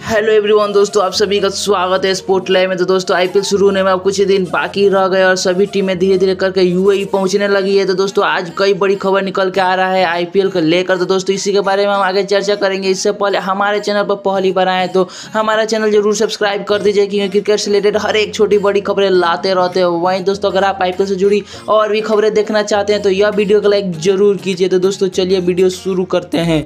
Hello everyone दोस्तों, आप सभी का स्वागत है स्पोर्ट लाइव में। तो दोस्तों आईपीएल शुरू होने में अब कुछ ही दिन बाकी रह गए और सभी टीमें धीरे धीरे करके यूएई पहुंचने लगी है। तो दोस्तों आज कई बड़ी खबर निकल के आ रहा है आईपीएल को लेकर। तो दोस्तों इसी के बारे में हम आगे चर्चा करेंगे। इससे पहले हमारे चैनल पर पहली बार आए तो हमारा चैनल जरूर सब्सक्राइब कर दीजिए, क्योंकि क्रिकेट से रिलेटेड हर एक छोटी बड़ी खबरें लाते रहते हैं। वहीं दोस्तों अगर आप आईपीएल से जुड़ी और भी खबरें देखना चाहते हैं तो यह वीडियो को लाइक जरूर कीजिए। तो दोस्तों चलिए वीडियो शुरू करते हैं।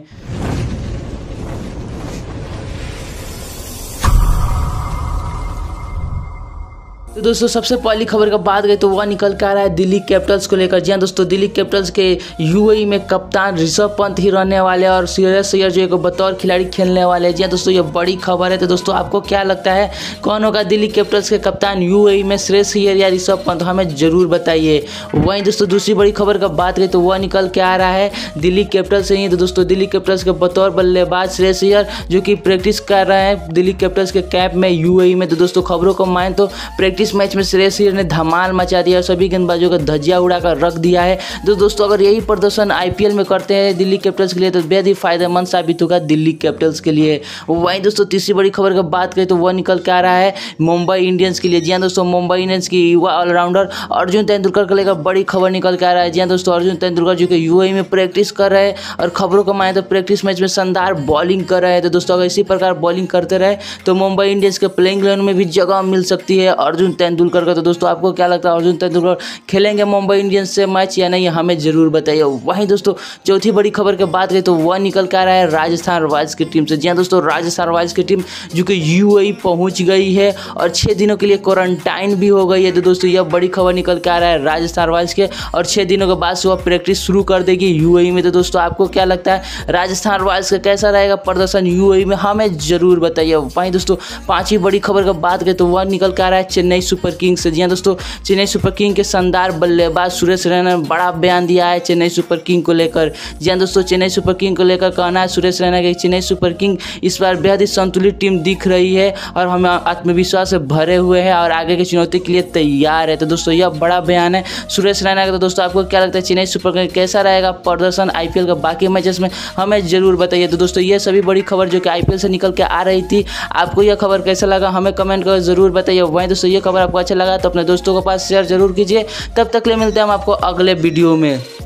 तो दोस्तों सबसे पहली खबर का बात करें तो वह निकल के आ रहा है दिल्ली कैपिटल्स को लेकर। जी हाँ दोस्तों, दिल्ली कैपिटल्स के यूएई में कप्तान ऋषभ पंत ही रहने वाले और श्रेयस अय्यर जो है बतौर खिलाड़ी खेलने वाले हैं। जी हाँ दोस्तों, ये बड़ी खबर है। तो दोस्तों आपको क्या लगता है कौन होगा दिल्ली कैपिटल्स के कप्तान यूएई में, श्रेयस अय्यर या ऋषभ पंत? हमें जरूर बताइए। वहीं दोस्तों दूसरी बड़ी खबर का बात करें तो वह निकल के आ रहा है दिल्ली कैपिटल्स से ही। तो दोस्तों दिल्ली कैपिटल्स के बतौर बल्लेबाज श्रेयस अय्यर जो कि प्रैक्टिस कर रहे हैं दिल्ली कैपिटल्स के कैंप में यूएई में। तो दोस्तों खबरों को माने तो प्रैक्टिस मैच में श्रेयस अय्यर ने धमाल मचा दिया और सभी गेंदबाजों का धज्जियां उड़ाकर रख दिया है। तो दोस्तों अगर यही प्रदर्शन आईपीएल में करते हैं दिल्ली कैपिटल्स के लिए तो बेहद ही फायदेमंद साबित होगा दिल्ली कैपिटल्स के लिए। वहीं दोस्तों तीसरी बड़ी खबर का बात करें तो वह निकल के आ रहा है मुंबई इंडियंस के लिए। जी हाँ दोस्तों, मुंबई इंडियंस की युवा ऑलराउंडर अर्जुन तेंदुलकर को लेकर बड़ी खबर निकल के आ रहा है। जी हाँ दोस्तों, अर्जुन तेंदुलकर जो कि यूएई में प्रैक्टिस कर रहे हैं और खबरों को माने तो प्रैक्टिस मैच में शानदार बॉलिंग कर रहे हैं। तो दोस्तों अगर इसी प्रकार बॉलिंग करते रहे तो मुंबई इंडियंस के प्लेइंग इलेवन में भी जगह मिल सकती है अर्जुन तेंदुलकर का। तो दोस्तों आपको क्या लगता है अर्जुन तेंदुलकर खेलेंगे मुंबई इंडियंस से मैच या नहीं, हमें जरूर बताइए। वहीं दोस्तों चौथी बड़ी खबर की बात करें तो वह निकल के आ रहा है राजस्थान रॉयल्स की टीम से। जी हाँ दोस्तों, राजस्थान रॉयल्स की टीम जो कि यूएई पहुंच गई है और 6 दिनों के लिए क्वारंटाइन भी हो गई है। तो दोस्तों यह बड़ी खबर निकल के आ रहा है राजस्थान रॉयल्स के, और 6 दिनों के बाद से वह प्रैक्टिस शुरू कर देगी यूएई में। तो दोस्तों आपको क्या लगता है राजस्थान रॉयल्स का कैसा रहेगा प्रदर्शन यूएई में, हमें जरूर बताइए। वहीं दोस्तों पांचवी बड़ी खबर का बात करें तो वह निकल के आ रहा है चेन्नई सुपर किंग्स से। जी हाँ दोस्तों, चेन्नई सुपर किंग के शानदार बल्लेबाज सुरेश रैना ने बड़ा बयान दिया है चेन्नई सुपर किंग को लेकर। जी हाँ दोस्तों, चेन्नई सुपर किंग को लेकर कहना है सुरेश रैना कि चेन्नई सुपर किंग इस बार बेहद ही संतुलित टीम दिख रही है और हम आत्मविश्वास से भरे हुए हैं और आगे की चुनौती के लिए तैयार है। तो दोस्तों यह बड़ा बयान है सुरेश रैना का। तो दोस्तों आपको क्या लगता है चेन्नई सुपर किंग कैसा रहेगा प्रदर्शन आईपीएल का बाकी मैचेस में, हमें जरूर बताइए। तो दोस्तों ये सभी बड़ी खबर जो कि आईपीएल से निकल के आ रही थी, आपको यह खबर कैसा लगा हमें कमेंट कर जरूर बताइए। वहीं दोस्तों ये खबर आपको अच्छा लगा तो अपने दोस्तों के पास शेयर जरूर कीजिए। तब तक ले मिलते हैं हम आपको अगले वीडियो में।